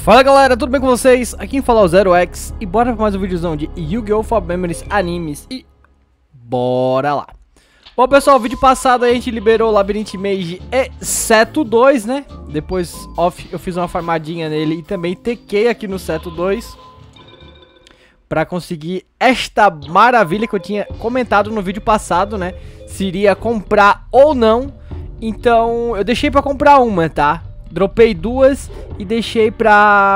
Fala galera, tudo bem com vocês? Aqui quem fala é o ZeroX e bora pra mais um videozão de Yu-Gi-Oh! For Memories Animes e bora lá. Bom pessoal, o vídeo passado a gente liberou o Labyrinth Mage e Seto 2, né? Depois eu fiz uma farmadinha nele e também tequei aqui no Seto 2 pra conseguir esta maravilha que eu tinha comentado no vídeo passado, né? Se iria comprar ou não. Então eu deixei pra comprar uma, tá? Dropei duas e deixei pra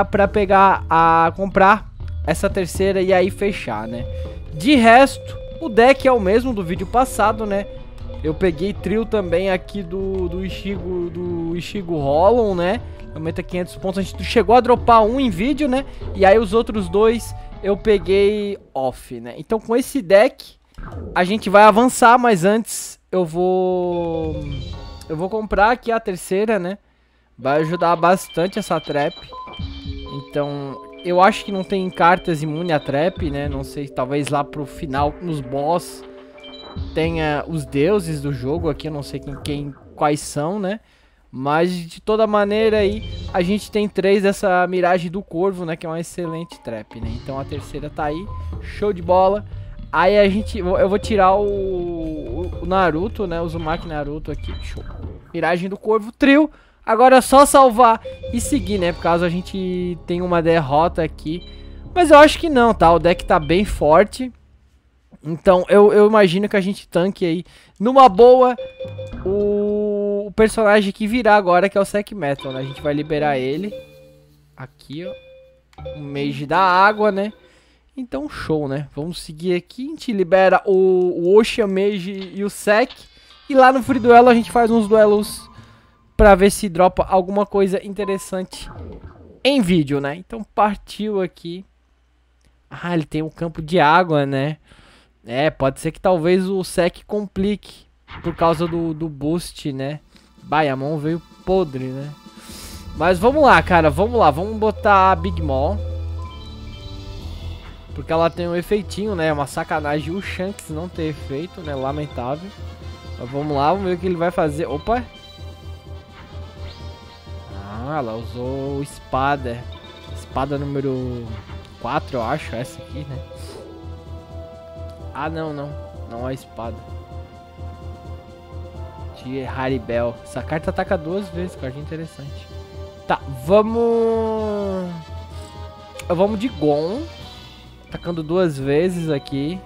comprar essa terceira e aí fechar, né? De resto, o deck é o mesmo do vídeo passado, né? Eu peguei trio também aqui do Ishigo Hollow, né? Aumenta 500 pontos. A gente chegou a dropar um em vídeo, né? E aí os outros dois eu peguei off, né? Então com esse deck a gente vai avançar, mas antes eu vou comprar aqui a terceira, né? Vai ajudar bastante essa trap. Então, eu acho que não tem cartas imune a trap, né? Não sei, talvez lá pro final, nos boss, tenha os deuses do jogo aqui. Eu não sei quais são, né? Mas, de toda maneira aí, a gente tem três dessa Miragem do Corvo, né? Que é uma excelente trap, né? Então, a terceira tá aí. Show de bola. Aí, eu vou tirar o Naruto, né? O Uzumaki Naruto aqui. Show. Miragem do Corvo, trio. Agora é só salvar e seguir, né? Por causa a gente tem uma derrota aqui. Mas eu acho que não, tá? O deck tá bem forte. Então eu imagino que a gente tanque aí numa boa o personagem que virá agora, que é o Sec Metal, né? A gente vai liberar ele. Aqui, ó. O Mage da água, né? Então show, né? Vamos seguir aqui. A gente libera o Ocean Mage e o Sec. E lá no Free Duelo a gente faz uns duelos pra ver se dropa alguma coisa interessante em vídeo, né? Então partiu aqui. Ah, ele tem um campo de água, né? É, pode ser que talvez o Sec complique por causa do boost, né? Vai, a mão veio podre, né? Mas vamos lá, cara, vamos lá. Vamos botar a Big Mom. Porque ela tem um efeitinho, né? Uma sacanagem o Shanks não ter efeito, né? Lamentável. Mas vamos lá, vamos ver o que ele vai fazer. Opa! Ah, ela usou espada. Espada número 4, eu acho. Essa aqui, né? Ah, não. Não é espada. De Haribel. Essa carta ataca duas vezes, que eu achei interessante. Tá, vamos... Vamos de Gon. Atacando duas vezes aqui.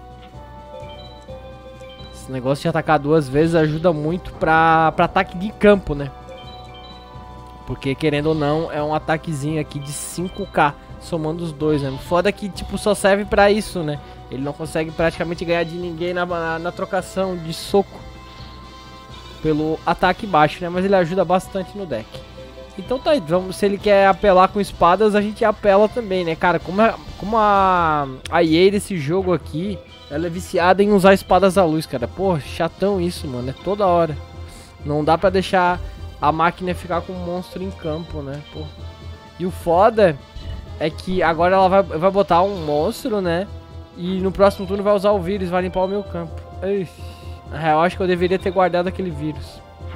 Esse negócio de atacar duas vezes ajuda muito pra ataque de campo, né? Porque, querendo ou não, é um ataquezinho aqui de 5k, somando os dois, né? Foda que, tipo, só serve pra isso, né? Ele não consegue praticamente ganhar de ninguém na trocação de soco pelo ataque baixo, né? Mas ele ajuda bastante no deck. Então tá aí, se ele quer apelar com espadas, a gente apela também, né? Cara, como a EA desse jogo aqui, ela é viciada em usar espadas à luz, cara. Pô, chatão isso, mano. É toda hora. Não dá pra deixar a máquina ficar com um monstro em campo, né? Pô. E o foda é que agora ela vai botar um monstro, né? E no próximo turno vai usar o vírus, vai limpar o meu campo. Na real, acho que eu deveria ter guardado aquele vírus.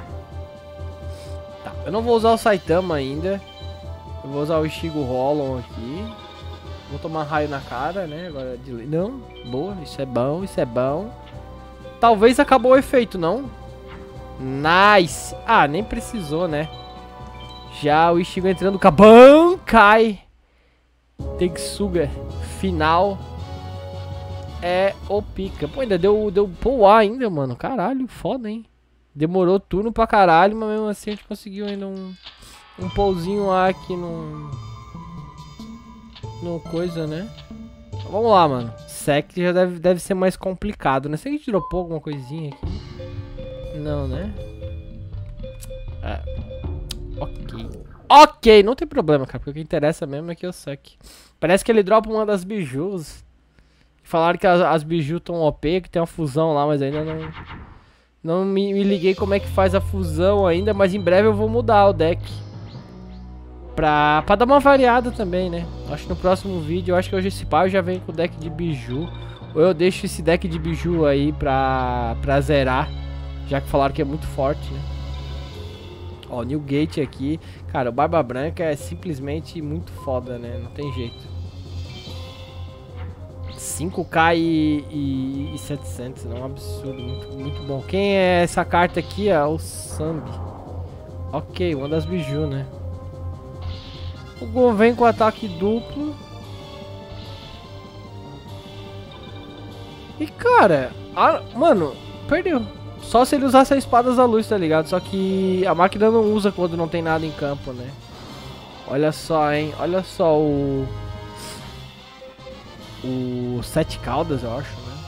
Tá, eu não vou usar o Saitama ainda. Eu vou usar o Ishigo Hollow aqui. Vou tomar raio na cara, né? Agora de... Não, boa, isso é bom, isso é bom. Talvez acabou o efeito, não? Nice! Ah, nem precisou, né? Já o Ishigo entrando com a Bankai Tetsuga final é o pica. Pô, ainda deu pull ainda, mano. Caralho, foda, hein? Demorou turno pra caralho, mas mesmo assim a gente conseguiu ainda um pullzinho lá aqui no coisa, né? Vamos lá, mano. Sec já deve ser mais complicado, né? Será que a gente dropou alguma coisinha aqui? Não, né? É. Ok, não tem problema, cara. Porque o que interessa mesmo é que eu saque. Parece que ele dropa uma das bijus. Falaram que as bijus estão OP, que tem uma fusão lá, mas ainda não me liguei como é que faz a fusão ainda. Mas em breve eu vou mudar o deck. Pra dar uma variada também, né? Acho que no próximo vídeo, eu acho que hoje esse pá eu já venho com o deck de biju. Ou eu deixo esse deck de biju aí pra zerar. Já que falaram que é muito forte, né? Ó, Newgate aqui. Cara, o Barba Branca é simplesmente muito foda, né? Não tem jeito. 5k e 700, não é um absurdo, muito bom. Quem é essa carta aqui? É o Sambi. Ok, uma das biju, né? O Gon vem com ataque duplo. E cara, mano, perdeu. Só se ele usasse a espadas da luz, tá ligado? Só que a máquina não usa quando não tem nada em campo, né? Olha só, hein? Olha só o Sete Caudas, eu acho, né?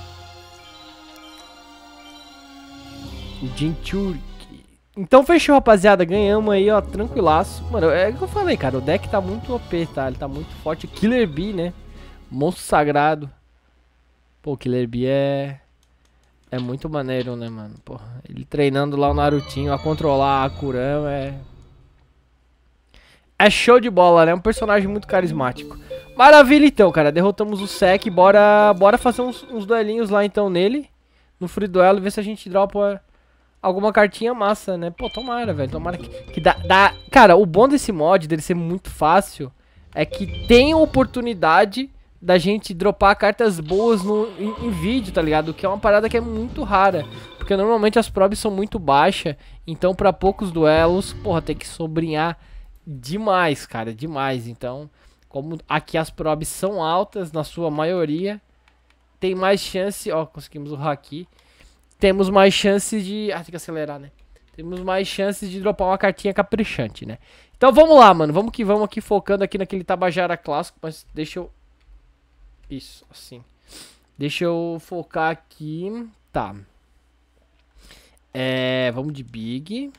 O Jinchuriki. Então fechou, rapaziada. Ganhamos aí, ó, tranquilaço. Mano, é o que eu falei, cara. O deck tá muito OP, tá? Ele tá muito forte. Killer Bee, né? Monstro sagrado. Pô, o Killer Bee é muito maneiro, né, mano? Porra, ele treinando lá o Narutinho a controlar a Kurama é show de bola, né? É um personagem muito carismático. Maravilha, então, cara. Derrotamos o Sek. Bora fazer uns duelinhos lá, então, nele. No free duelo e ver se a gente dropa alguma cartinha massa, né? Pô, tomara, velho. Tomara que dá... Cara, o bom desse mod, dele ser muito fácil, é que tem a oportunidade da gente dropar cartas boas em vídeo, tá ligado? Que é uma parada que é muito rara. Porque normalmente as probs são muito baixas. Então, pra poucos duelos, porra, tem que sobrinhar demais, cara. Demais. Então, como aqui as probs são altas, na sua maioria, tem mais chance... Ó, conseguimos o haki. Temos mais chances de... Ah, tem que acelerar, né? Temos mais chances de dropar uma cartinha caprichante, né? Então, vamos lá, mano. Vamos que vamos aqui, focando aqui naquele Tabajara clássico. Mas deixa eu... Isso, assim. Deixa eu focar aqui. Tá. Vamos de Big.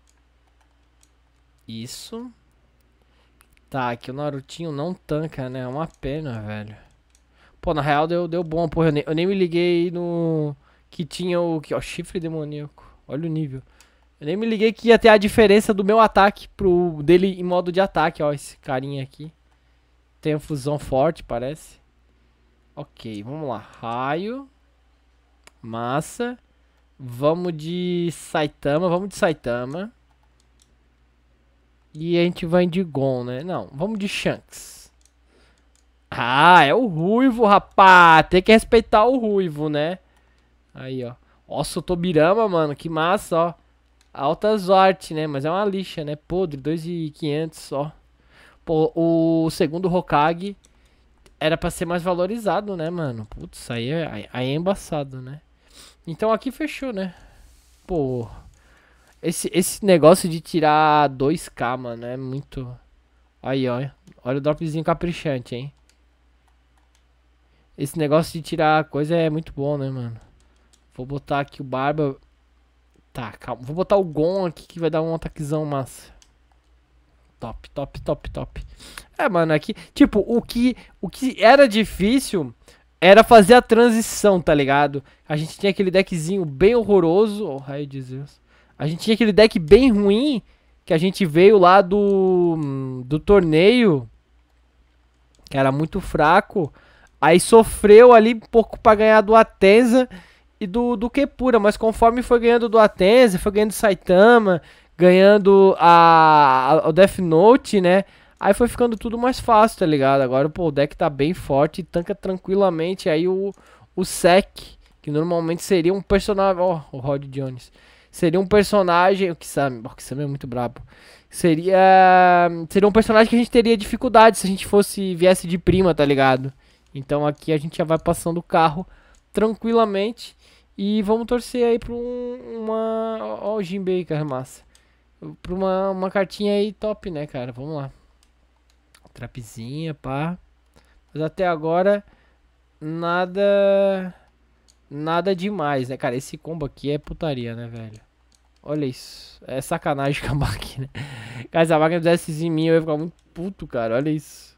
Isso. Tá, aqui o Narutinho não tanca, né? É uma pena, velho. Pô, na real deu bom, porra. Eu nem me liguei no... Que tinha o... Ó, chifre demoníaco. Olha o nível. Eu nem me liguei que ia ter a diferença do meu ataque pro dele em modo de ataque, ó. Esse carinha aqui. Tem a fusão forte, parece. Ok, vamos lá. Raio. Massa. Vamos de Saitama. Vamos de Saitama. E a gente vai de Gon, né? Não, vamos de Shanks. Ah, é o Ruivo, rapá. Tem que respeitar o Ruivo, né? Aí, ó. Nossa, o Tobirama, mano. Que massa, ó. Alta sorte, né? Mas é uma lixa, né? Podre, 2.500 só. Pô, o segundo Hokage... Era pra ser mais valorizado, né, mano? Putz, aí é embaçado, né? Então aqui fechou, né? Pô. Esse negócio de tirar 2k, mano, é muito... Aí, ó. Olha o dropzinho caprichante, hein? Esse negócio de tirar coisa é muito bom, né, mano? Vou botar aqui o Barba... Tá, calma. Vou botar o Gon aqui que vai dar um ataquezão massa. Top, top, top, top. Mano, aqui, tipo, o que era difícil era fazer a transição, tá ligado? A gente tinha aquele deckzinho bem horroroso. Oh, raio de Zeus. A gente tinha aquele deck bem ruim que a gente veio lá do torneio, que era muito fraco. Aí sofreu ali um pouco pra ganhar do Atenza e do Kepura. Mas conforme foi ganhando do Atenza, foi ganhando Saitama, ganhando o Death Note, né? Aí foi ficando tudo mais fácil, tá ligado? Agora, pô, o deck tá bem forte e tanca tranquilamente aí o Sek, que normalmente seria um personagem... Ó, o Rod Jones. Seria um personagem... O Kisame é muito brabo. Seria um personagem que a gente teria dificuldade se a gente viesse de prima, tá ligado? Então aqui a gente já vai passando o carro tranquilamente. E vamos torcer aí pra Ó, o Jinbei, cara, massa. Pra uma cartinha aí top, né, cara? Vamos lá. Trapzinha, pá. Mas até agora, nada demais, né? Cara, esse combo aqui é putaria, né, velho? Olha isso. É sacanagem com a máquina. Cara, se a máquina fizesse isso em mim, eu ia ficar muito puto, cara. Olha isso.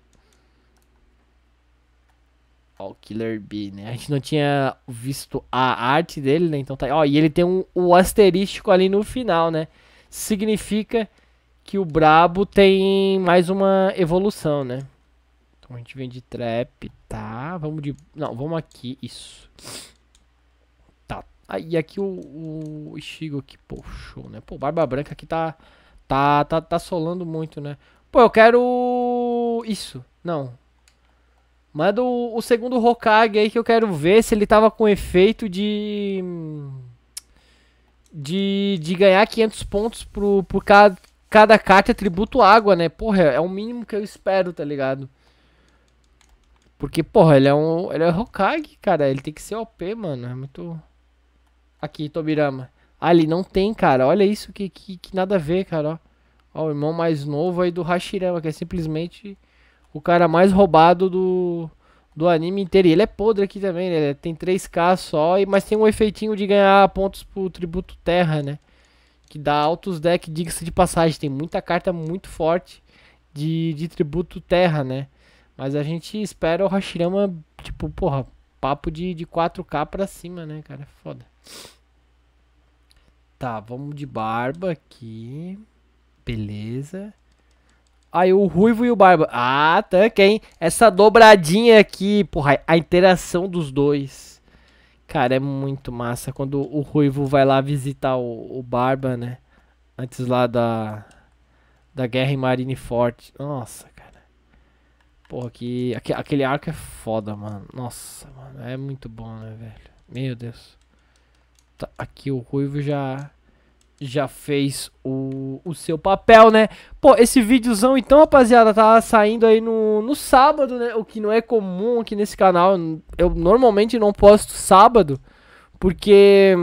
Ó, o Killer Bee, né? A gente não tinha visto a arte dele, né? Então tá... Ó, e ele tem o asterístico ali no final, né? Significa que o brabo tem mais uma evolução, né? Então a gente vem de trap, tá? Vamos de... Não, vamos aqui, isso. Tá. Aí aqui o Ishigo aqui, pô, show, né? Pô, Barba Branca aqui tá Tá solando muito, né? Pô, eu quero... Isso. Não. Manda o segundo Hokage aí que eu quero ver se ele tava com efeito de ganhar 500 pontos por cada carta atributo água, né? Porra, é o mínimo que eu espero, tá ligado? Porque, porra, ele é Hokage, cara. Ele tem que ser OP, mano. É muito... Aqui, Tobirama. Ah, ele não tem, cara. Olha isso que nada a ver, cara, ó. Ó, o irmão mais novo aí do Hashirama, que é simplesmente o cara mais roubado do anime inteiro. E ele é podre aqui também, né? Ele tem 3k só, mas tem um efeitinho de ganhar pontos pro tributo terra, né? Que dá altos deck, diga-se de passagem. Tem muita carta muito forte de tributo terra, né? Mas a gente espera o Hashirama, tipo, porra, papo de 4k pra cima, né, cara? Foda. Tá, vamos de barba aqui. Beleza. Aí o Ruivo e o Barba. Ah, tá, hein? Essa dobradinha aqui, porra, a interação dos dois. Cara, é muito massa quando o Ruivo vai lá visitar o Barba, né? Antes lá da guerra em Marineford. Nossa, cara. Porra, aquele arco é foda, mano. Nossa, mano, é muito bom, né, velho? Meu Deus. Tá, aqui o Ruivo já fez o seu papel, né? Pô, esse videozão então, rapaziada, tá saindo aí no sábado, né? O que não é comum aqui nesse canal. Eu normalmente não posto sábado, porque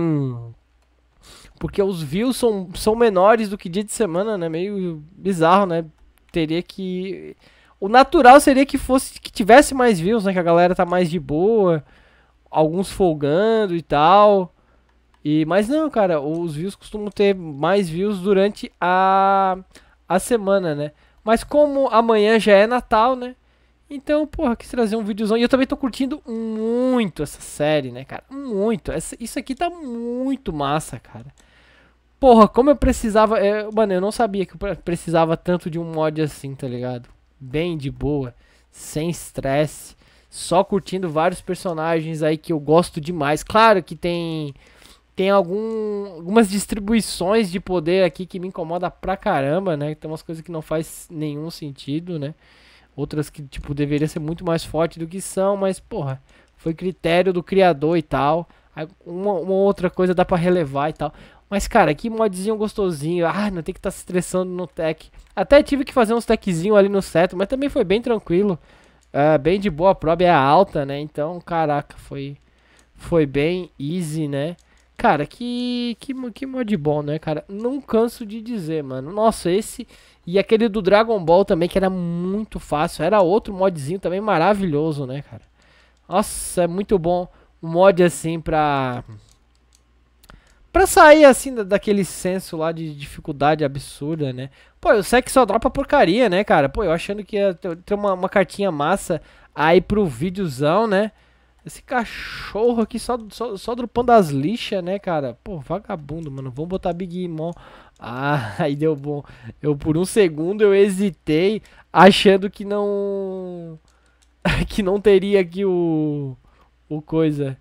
os views são menores do que dia de semana, né? Meio bizarro, né? Teria que... O natural seria que tivesse mais views, né? Que a galera tá mais de boa, alguns folgando e tal... Mas não, cara, os views costumam ter mais views durante a semana, né? Mas como amanhã já é Natal, né? Então, porra, quis trazer um videozão. E eu também tô curtindo muito essa série, né, cara? Muito. Isso aqui tá muito massa, cara. Porra, como eu precisava... mano, eu não sabia que eu precisava tanto de um mod assim, tá ligado? Bem de boa, sem estresse. Só curtindo vários personagens aí que eu gosto demais. Claro que tem algumas distribuições de poder aqui que me incomoda pra caramba, né? Tem umas coisas que não faz nenhum sentido, né? Outras que, tipo, deveria ser muito mais forte do que são, mas, porra, foi critério do criador e tal. Aí, uma outra coisa dá pra relevar e tal. Mas, cara, que modzinho gostosinho. Ah, não tem que estar se estressando no tech. Até tive que fazer uns techzinhos ali no seto, mas também foi bem tranquilo. Bem de boa, a proba é alta, né? Então, caraca, foi bem easy, né? Cara, que mod bom, né, cara? Não canso de dizer, mano. Nossa, esse... E aquele do Dragon Ball também, que era muito fácil. Era outro modzinho também maravilhoso, né, cara? Nossa, é muito bom um mod assim pra sair, assim, daquele senso lá de dificuldade absurda, né? Pô, eu sei que só dropa porcaria, né, cara? Pô, eu achando que ia ter uma cartinha massa aí pro videozão, né? Esse cachorro aqui só dropando as lixas, né, cara? Pô, vagabundo, mano. Vamos botar Big Mom. Ah, aí deu bom. Por um segundo eu hesitei, achando que não... que não teria aqui o coisa.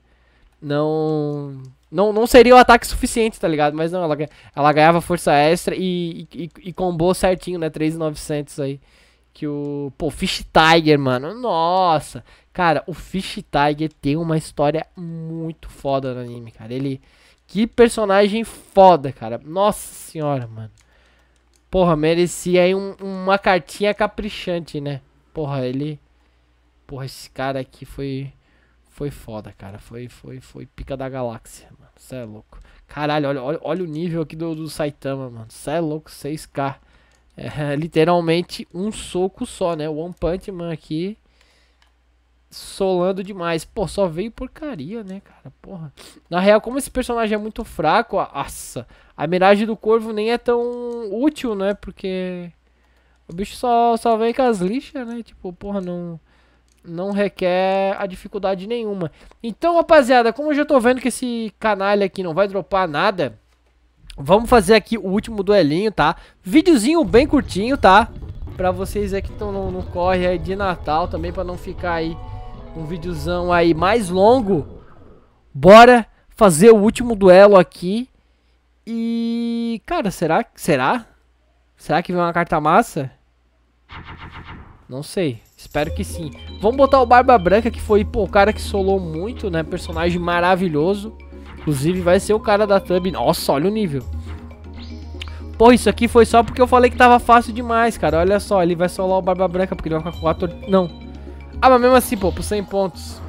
Não seria o ataque suficiente, tá ligado? Mas não, ela ganhava força extra e combou certinho, né? 3.900 aí. Pô, Fish Tiger, mano. Nossa. Cara, o Fish Tiger tem uma história muito foda no anime, cara. Que personagem foda, cara. Nossa senhora, mano. Porra, merecia aí uma cartinha caprichante, né? Porra, Porra, esse cara aqui foi foda, cara. Foi pica da galáxia, mano. Cê é louco. Caralho, olha o nível aqui do Saitama, mano. Cê é louco, 6k. É literalmente um soco só, né? O One Punch Man aqui solando demais. Pô, só veio porcaria, né, cara? Porra. Na real, como esse personagem é muito fraco, nossa, a miragem do corvo nem é tão útil, né? Porque o bicho só vem com as lixas, né? Tipo, porra, não requer a dificuldade nenhuma. Então, rapaziada, como eu já tô vendo que esse canalha aqui não vai dropar nada, vamos fazer aqui o último duelinho, tá? Videozinho bem curtinho, tá? Pra vocês aí que estão no corre aí de Natal também, pra não ficar aí um videozão aí mais longo. Bora fazer o último duelo aqui. E... cara, será? Será que vem uma carta massa? Não sei, espero que sim. Vamos botar o Barba Branca, que foi, pô, o cara que solou muito, né? Personagem maravilhoso. Inclusive vai ser o cara da thumb. Nossa, olha o nível. Pô, isso aqui foi só porque eu falei que tava fácil demais, cara. Olha só, ele vai solar o Barba Branca porque ele vai ficar com 4... Não. Ah, mas mesmo assim, pô, por 100 pontos.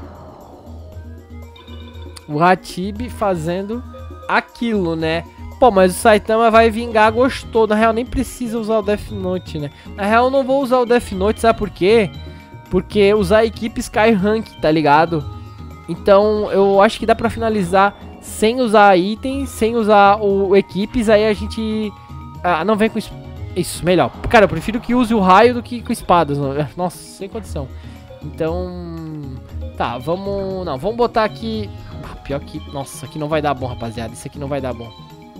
O Hatib fazendo aquilo, né? Pô, mas o Saitama vai vingar, gostou. Na real, nem precisa usar o Death Note, né? Na real, eu não vou usar o Death Note, sabe por quê? Porque usar equipes cai rank, tá ligado? Então, eu acho que dá pra finalizar sem usar itens, sem usar o equipes. Aí a gente... Ah, não vem com... Isso, melhor. Cara, eu prefiro que use o raio do que com espadas. Nossa, sem condição. Então... Tá, vamos... Não, vamos botar aqui... Ah, pior que... Nossa, aqui não vai dar bom, rapaziada. Isso aqui não vai dar bom.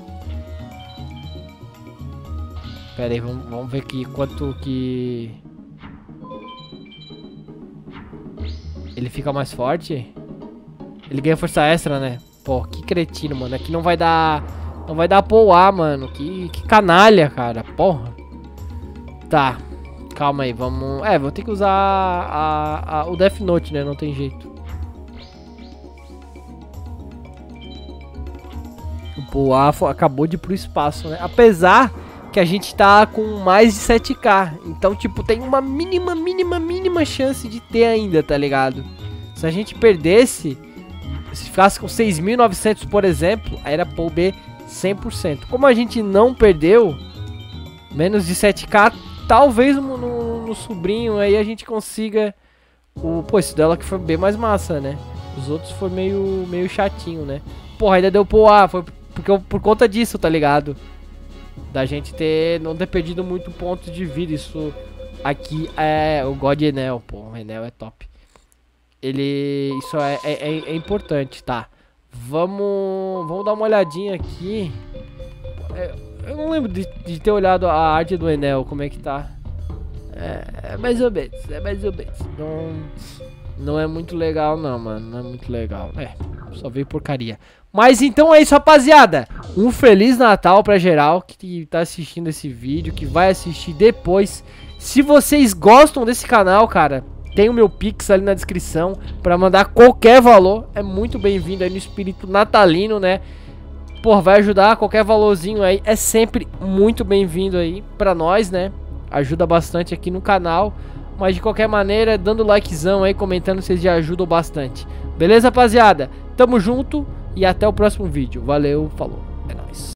Pera aí, vamos ver aqui quanto que... Ele fica mais forte? Ele ganha força extra, né? Pô, que cretino, mano. Aqui não vai dar... Não vai dar poá, mano. Que canalha, cara. Porra. Tá. Calma aí, vamos... É, vou ter que usar o Death Note, né? Não tem jeito. O poá acabou de ir pro espaço, né? Apesar... que a gente tá com mais de 7k. Então, tipo, tem uma mínima chance de ter ainda, tá ligado? Se a gente perdesse, se ficasse com 6.900, por exemplo, aí era Paul B 100%. Como a gente não perdeu, menos de 7k, talvez no sobrinho aí a gente consiga o... Pô, esse dela que foi bem mais massa, né? Os outros foi meio chatinho, né? Porra, ainda deu Paul A, foi por conta disso, tá ligado? Da gente não ter perdido muito ponto de vida. Isso aqui é o God Enel, pô. O Enel é top. Isso é importante, tá? Vamos dar uma olhadinha aqui. Eu não lembro de ter olhado a arte do Enel, como é que tá. É mais ou menos, Não é muito legal não, mano. Não é muito legal. Só veio porcaria. Mas então é isso, rapaziada. Um Feliz Natal pra geral que tá assistindo esse vídeo, que vai assistir depois. Se vocês gostam desse canal, cara, tem o meu Pix ali na descrição pra mandar qualquer valor. É muito bem-vindo aí no espírito natalino, né? Pô, vai ajudar, qualquer valorzinho aí é sempre muito bem-vindo aí pra nós, né? Ajuda bastante aqui no canal. Mas de qualquer maneira, dando likezão aí, comentando, vocês já ajudam bastante. Beleza, rapaziada? Tamo junto. E até o próximo vídeo. Valeu, falou.